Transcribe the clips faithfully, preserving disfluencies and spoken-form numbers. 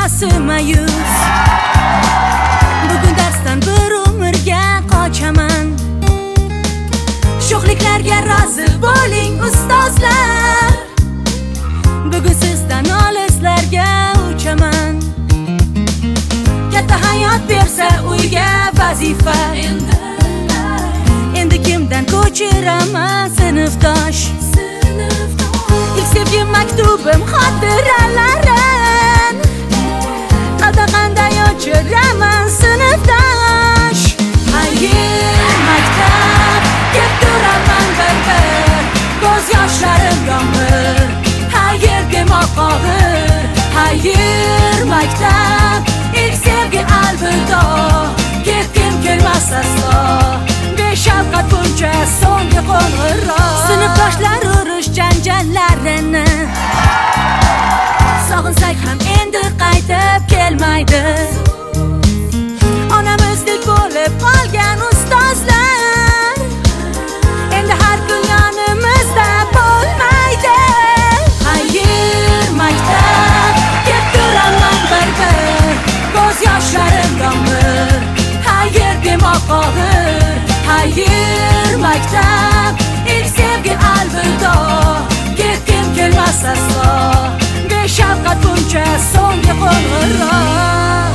chorasi mayus. Bugun darsdan bir umrga qochaman. Sho'xliklarga rozi bo'ling ustozlar. Bugun sizdan olislarga uchaman. Katta hayot bersa uyga vazifa. Endi kimdan ko'chiraman sinfdosh? İlk sevgi maktubim xotiralarim. Qadaqanday o'chiraman sinfdosh. Hayır maktab deb turaman bir-bir, ko'z yoshlarim yomg'ir. Hayır demoq og'ir. Hayır maktab ilk sevgi alvido, ketgim kelmas aslo. Beshafqat buncha so'nggi qo'ng'iroq. Sinfdoshlar urush janjallarini sog'insak ham endi qaytib kelmaydi. Onamizdek bo'lib qolgan ustozlar endi har kun yonimizda bo'lmaydi. Hayır maktab deb turaman bir-bir, ko'z yoshlarim yomg'ir. Hayır demoq og'ir. Hayır maktab ilk sevgi alvido, ketgim kelmas aslo. Beshafqat buncha so'nggi qo'ng'iroq.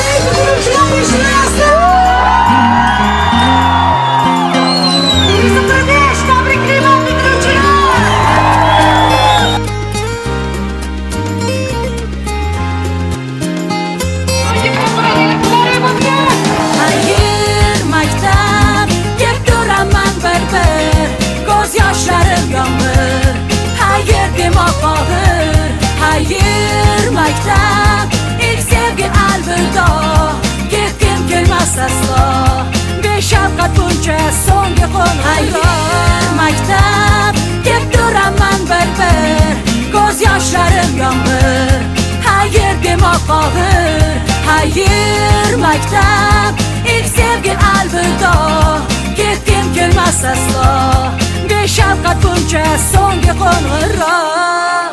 Hayır maktab deb turaman bir-bir, ko'z yoshlarim yomg'ir. Hayır demoq og'ir. Hayır maktab ilk sevgi alvido, ketgim kelmas aslo. Beshafqat buncha so'nggi qo'ng'iroq. Hayır maktab deb turaman bir-bir, ko'z yoshlarim yomg'ir. Hayır demoq og'ir. Hayır maktab ilk sevgi alvido, ketgim kelmas aslo. Beshafqat buncha so'nggi qo'ng'iroq.